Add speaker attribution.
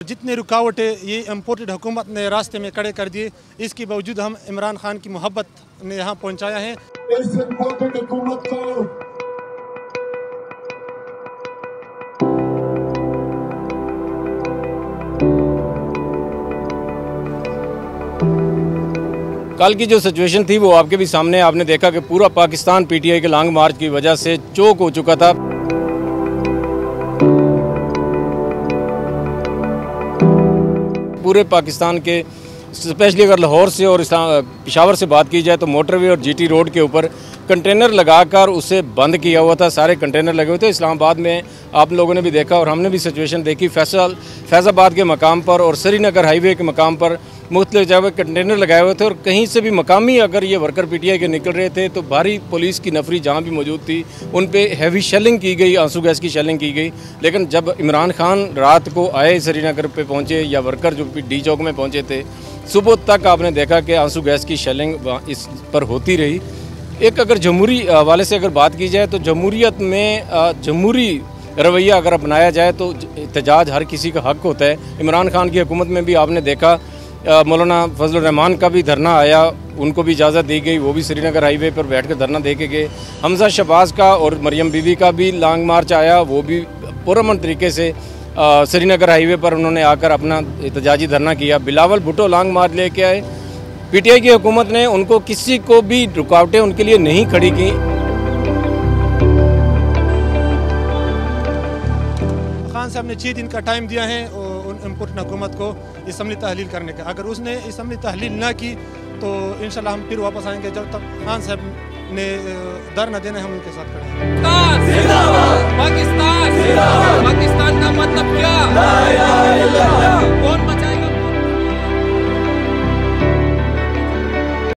Speaker 1: जितनी रुकावटें ये इम्पोर्टेड हुकूमत ने रास्ते में खड़े कर दिए, इसके बावजूद हम इमरान खान की मोहब्बत ने यहाँ पहुँचाया है।
Speaker 2: इस इम्पोर्टेड हुकूमत को
Speaker 3: कल की जो सिचुएशन थी वो आपके भी सामने, आपने देखा कि पूरा पाकिस्तान पीटीआई के लॉन्ग मार्च की वजह से चौक हो चुका था। पूरे पाकिस्तान के स्पेशली अगर लाहौर से और पेशावर से बात की जाए तो मोटरवे और जीटी रोड के ऊपर कंटेनर लगाकर उसे बंद किया हुआ था। सारे कंटेनर लगे हुए थे। इस्लामाबाद में आप लोगों ने भी देखा और हमने भी सिचुएशन देखी, फैज़ाबाद के मकाम पर और श्रीनगर हाईवे के मकाम पर मुख्तलिफ जगह कंटेनर लगाए हुए थे। और कहीं से भी मकामी अगर ये वर्कर पीटीआई के निकल रहे थे तो भारी पुलिस की नफरी जहाँ भी मौजूद थी उन पे हैवी शेलिंग की गई, आंसू गैस की शेलिंग की गई। लेकिन जब इमरान खान रात को आए, श्रीनगर पे पहुँचे या वर्कर जो डी चौक में पहुँचे थे, सुबह तक आपने देखा कि आंसू गैस की शेलिंग इस पर होती रही। एक अगर जमहूरी हवाले से अगर बात की जाए तो जमहूरियत में जमहूरी रवैया अगर अपनाया जाए तो एहतजाज हर किसी का हक होता है। इमरान खान की हुकूमत में भी आपने देखा मौलाना फजल रहमान का भी धरना आया, उनको भी इजाज़त दी गई, वो भी श्रीनगर हाईवे पर बैठ कर धरना दे के गए। हमजा शहबाज का और मरियम बीबी का भी लॉन्ग मार्च आया, वो भी पुरअमन तरीके से श्रीनगर हाईवे पर उन्होंने आकर अपना एहतजाजी धरना किया। बिलावल भुट्टो लॉन्ग मार्च लेके आए। पीटीआई की हुकूमत ने उनको किसी को भी रुकावटें उनके लिए नहीं खड़ी की।
Speaker 1: खान साहब ने 6 दिन का टाइम दिया है उन इम्पोर्टेड हुकूमत को असम्बली तहलील करने का। अगर उसने असम्बली तहलील ना की तो इंशाल्लाह हम फिर वापस आएंगे। जब तक खान साहब ने धरना देना है हम उनके साथ खड़े हैं।
Speaker 4: पाकिस्तान का मतलब क्या?